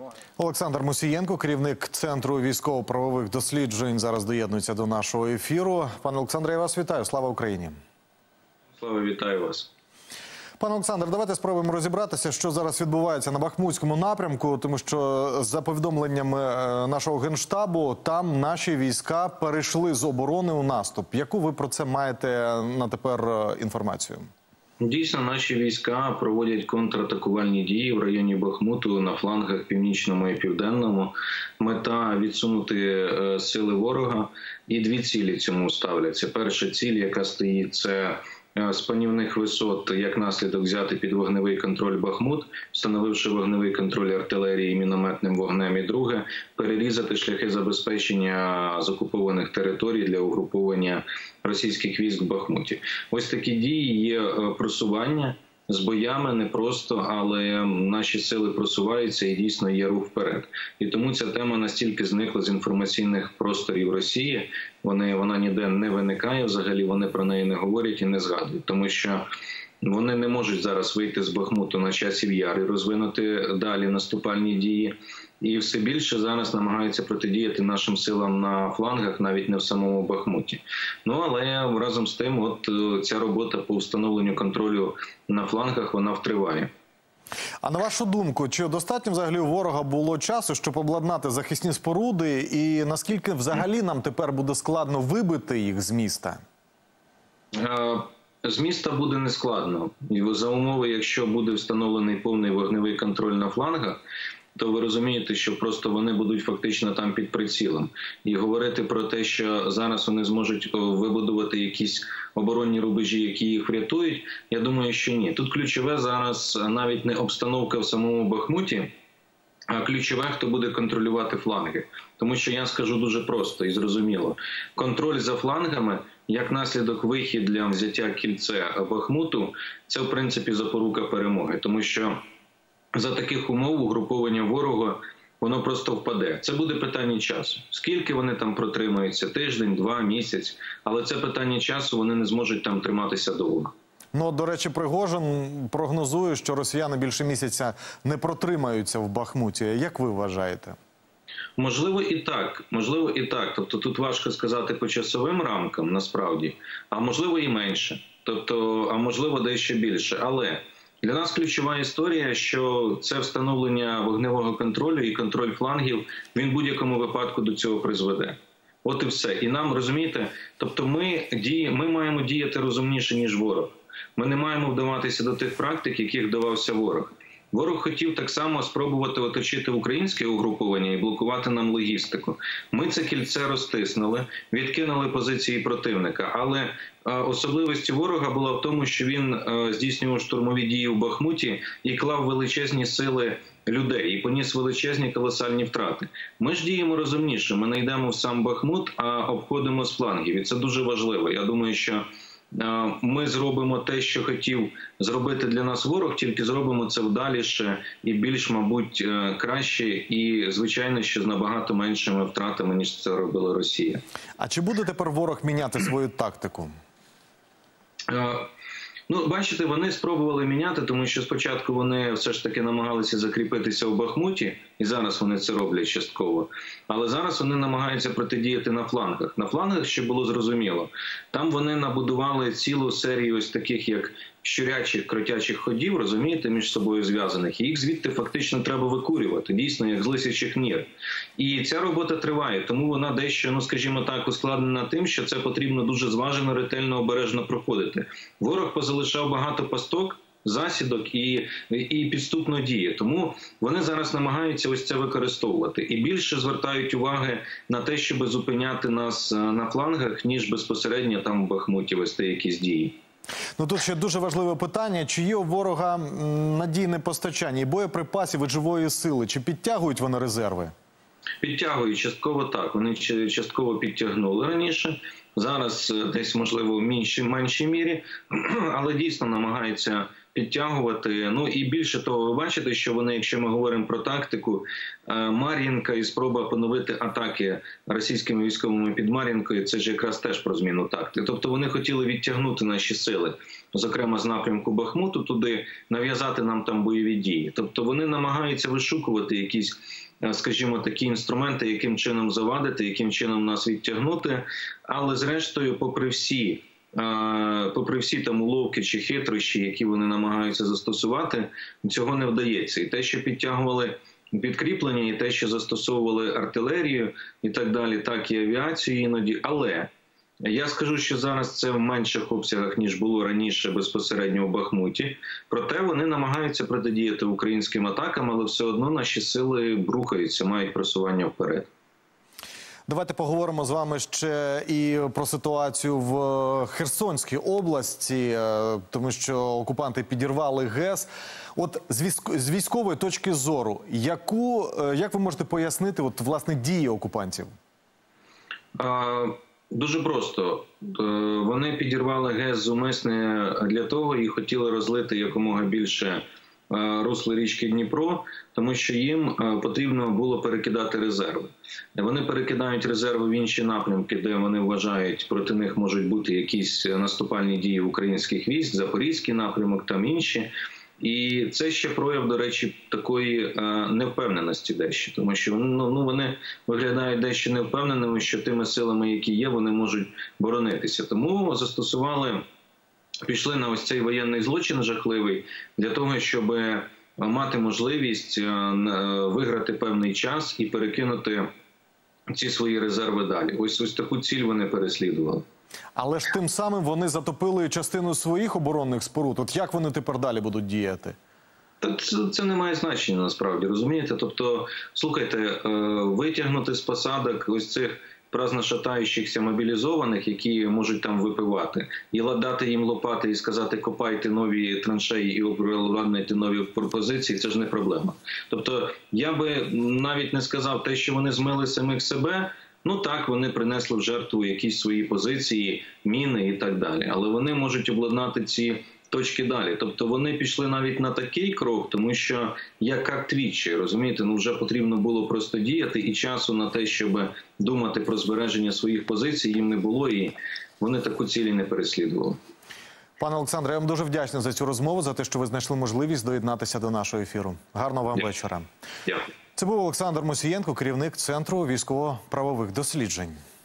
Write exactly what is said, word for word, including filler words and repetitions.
Олександр Мусієнко, керівник Центру військово-правових досліджень, зараз доєднується до нашого ефіру. Пане Олександре, я вас вітаю. Слава Україні. Слава, вітаю вас. Пане Олександр, давайте спробуємо розібратися, що зараз відбувається на Бахмутському напрямку, тому що за повідомленнями нашого Генштабу, там наші війська перейшли з оборони у наступ. Яку ви про це маєте на тепер інформацію? Дійсно, наші війська проводять контратакувальні дії в районі Бахмуту на флангах північному і південному. Мета – відсунути сили ворога, і дві цілі цьому ставляться. Перша ціль, яка стоїть, це з панівних висот, як наслідок, взяти під вогневий контроль Бахмут, встановивши вогневий контроль артилерії мінометним вогнем. І друге – перерізати шляхи забезпечення з окупованих територій для угруповання російських військ в Бахмуті. Ось такі дії є просування з боями, не просто, але наші сили просуваються і дійсно є рух вперед. І тому ця тема настільки зникла з інформаційних просторів Росії, вони, вона ніде не виникає взагалі, вони про неї не говорять і не згадують. Тому що вони не можуть зараз вийти з Бахмуту на Часів Яр і розвинути далі наступальні дії. І все більше зараз намагаються протидіяти нашим силам на флангах, навіть не в самому Бахмуті. Ну, але разом з тим, от ця робота по встановленню контролю на флангах, вона втриває. А на вашу думку, чи достатньо взагалі у ворога було часу, щоб обладнати захисні споруди, і наскільки взагалі нам тепер буде складно вибити їх з міста? З міста буде нескладно. За умови, якщо буде встановлений повний вогневий контроль на флангах, то ви розумієте, що просто вони будуть фактично там під прицілом. І говорити про те, що зараз вони зможуть вибудувати якісь оборонні рубежі, які їх врятують, я думаю, що ні. Тут ключове зараз навіть не обстановка в самому Бахмуті, а ключове, хто буде контролювати фланги. Тому що я скажу дуже просто і зрозуміло. Контроль за флангами, як наслідок вихід для взяття кільця Бахмуту, це в принципі запорука перемоги. Тому що за таких умов угруповання ворога, воно просто впаде. Це буде питання часу. Скільки вони там протримаються? Тиждень, два, місяць. Але це питання часу, вони не зможуть там триматися довго. Ну, до речі, Пригожин прогнозує, що росіяни більше місяця не протримаються в Бахмуті. Як ви вважаєте? Можливо і так, можливо і так. Тобто тут важко сказати по часовим рамкам, насправді, а можливо і менше. Тобто, а можливо дещо більше. Але для нас ключова історія, що це встановлення вогневого контролю і контроль флангів, він в будь-якому випадку до цього призведе. От і все. І нам, розумієте, тобто ми, діє, ми маємо діяти розумніше, ніж ворог. Ми не маємо вдаватися до тих практик, яких вдавався ворог. Ворог хотів так само спробувати оточити українське угруповання і блокувати нам логістику. Ми це кільце розтиснули, відкинули позиції противника. Але особливістю ворога була в тому, що він здійснював штурмові дії в Бахмуті і клав величезні сили людей, і поніс величезні колосальні втрати. Ми ж діємо розумніше, ми не йдемо в сам Бахмут, а обходимо з флангів. І це дуже важливо. Я думаю, що ми зробимо те, що хотів зробити для нас ворог, тільки зробимо це вдаліше і більш, мабуть, краще, і, звичайно, що з набагато меншими втратами, ніж це робила Росія. А чи буде тепер ворог міняти свою тактику? Ну, бачите, вони спробували міняти, тому що спочатку вони все ж таки намагалися закріпитися в Бахмуті, і зараз вони це роблять частково. Але зараз вони намагаються протидіяти на флангах. На флангах, щоб було зрозуміло, там вони набудували цілу серію ось таких, як щурячих, кротячих ходів, розумієте, між собою зв'язаних. І їх звідти фактично треба викурювати, дійсно, як з лисячих нір. І ця робота триває, тому вона дещо, ну, скажімо так, ускладнена тим, що це потрібно дуже зважено, ретельно, обережно проходити. Ворог позалишав багато пасток, засідок і, і підступно діє. Тому вони зараз намагаються ось це використовувати. І більше звертають уваги на те, щоб зупиняти нас на флангах, ніж безпосередньо там в Бахмуті вести якісь дії. Ну, тут ще дуже важливе питання. Чи є у ворога надійне постачання і боєприпасів, і живої сили? Чи підтягують вони резерви? Підтягують, частково так. Вони частково підтягнули раніше. Зараз десь, можливо, в меншій, меншій мірі, але дійсно намагаються підтягувати. Ну і більше того, ви бачите, що вони, якщо ми говоримо про тактику, Мар'їнка і спроба поновити атаки російськими військовими під Мар'їнкою, це ж якраз теж про зміну тактики. Тобто вони хотіли відтягнути наші сили, зокрема з напрямку Бахмуту, туди, нав'язати нам там бойові дії. Тобто вони намагаються вишукувати якісь, скажімо, такі інструменти, яким чином завадити, яким чином нас відтягнути. Але зрештою, попри всі, попри всі там уловки чи хитрощі, які вони намагаються застосувати, цього не вдається. І те, що підтягували підкріплення, і те, що застосовували артилерію і так далі, так і авіацію іноді. Але я скажу, що зараз це в менших обсягах, ніж було раніше безпосередньо у Бахмуті. Проте вони намагаються протидіяти українським атакам, але все одно наші сили рухаються, мають просування вперед. Давайте поговоримо з вами ще і про ситуацію в Херсонській області, тому що окупанти підірвали ГЕС. От з військової точки зору, яку, як ви можете пояснити от, власне, дії окупантів? А, дуже просто. Вони підірвали ГЕС зумисне для того і хотіли розлити якомога більше русло річки Дніпро, тому що їм потрібно було перекидати резерви. Вони перекидають резерви в інші напрямки, де вони вважають, проти них можуть бути якісь наступальні дії українських військ, Запорізький напрямок, там інші. І це ще прояв, до речі, такої невпевненості дещо, тому що ну, ну, вони виглядають дещо невпевненими, що тими силами, які є, вони можуть боронитися. Тому застосували пішли на ось цей воєнний злочин жахливий для того, щоб мати можливість виграти певний час і перекинути ці свої резерви далі. Ось ось таку ціль вони переслідували. Але ж тим самим вони затопили частину своїх оборонних споруд. От як вони тепер далі будуть діяти? Та це, це не має значення насправді, розумієте? Тобто, слухайте, витягнути з посадок ось цих праздно шатаючихся мобілізованих, які можуть там випивати, і дати їм лопати і сказати, копайте нові траншеї і обладнайте нові пропозиції, це ж не проблема. Тобто я би навіть не сказав те, що вони змили самих себе, ну так, вони принесли в жертву якісь свої позиції, міни і так далі, але вони можуть обладнати ці точки далі. Тобто вони пішли навіть на такий крок, тому що як твічі, розумієте, ну вже потрібно було просто діяти, і часу на те, щоб думати про збереження своїх позицій, їм не було, і вони таку цілі не переслідували. Пане Олександре, я вам дуже вдячний за цю розмову, за те, що ви знайшли можливість доєднатися до нашого ефіру. Гарного вам Дякую. вечора. Дякую. Це був Олександр Мусієнко, керівник Центру військово-правових досліджень.